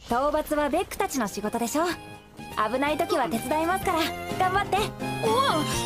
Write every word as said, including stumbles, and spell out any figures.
討伐はベックたちの仕事でしょ。危ない時は手伝いますから頑張って。 おう。